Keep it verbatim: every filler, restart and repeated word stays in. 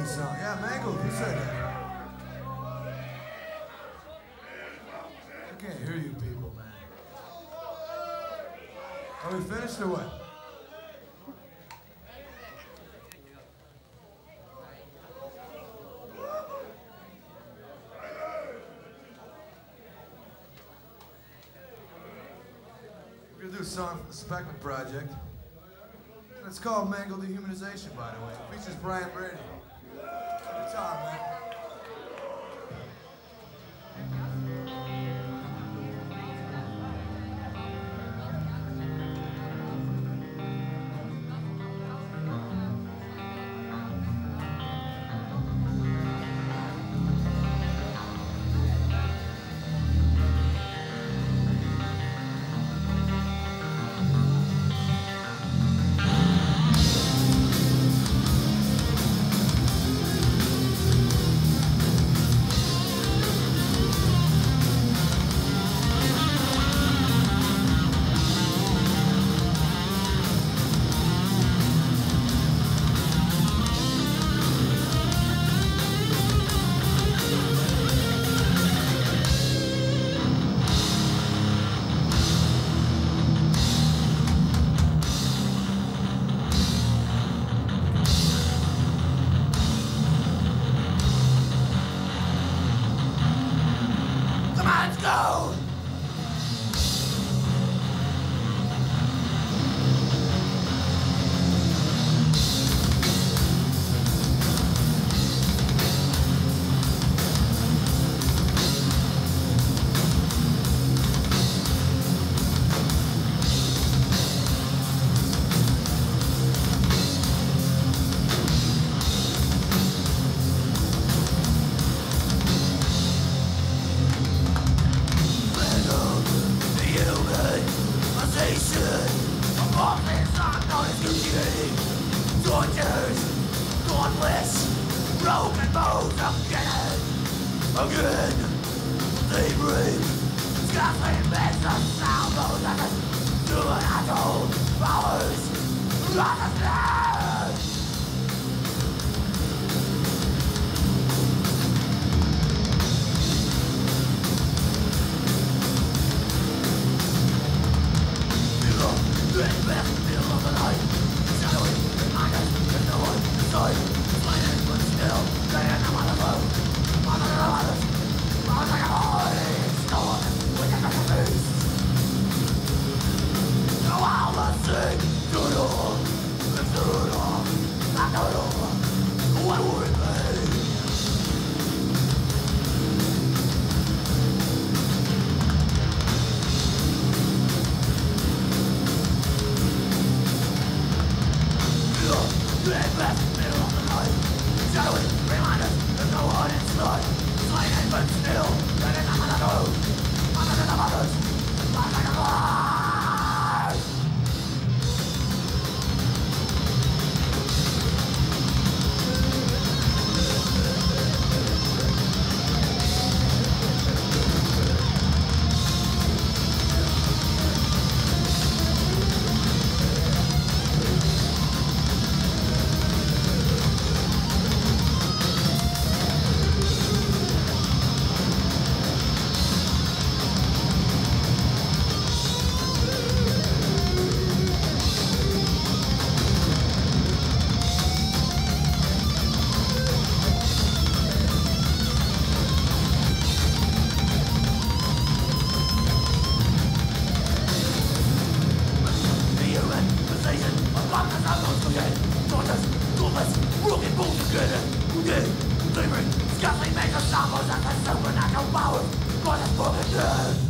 song. Yeah, Mangled. Who said that? I can't hear you people, man. Are we finished or what? We're gonna do a song from the Speckman Project. It's called Mangled Dehumanization, by the way. It features Brian Brady. Good time, man. Go! Tortures, godless, broken bones again, again. They breathe, scarcely makes the sound of that supernatural powers of the dead. The best feel of the night. Shadowy, behind us, there's no one inside. Blinded, but still, they are not on the road. On the road, on like a body, stolen within the beast. No one will sing, do it all, let's do it all, not do it all. What would it be? The best middle of the night. Shadowy, remind us there's no one inside. Slain but still, there is nothing to do. Nothing to others, nothing to life. Broken bones together, dead, slavery, scarcely makes a sound, but that's a supernatural power, God has broken dead.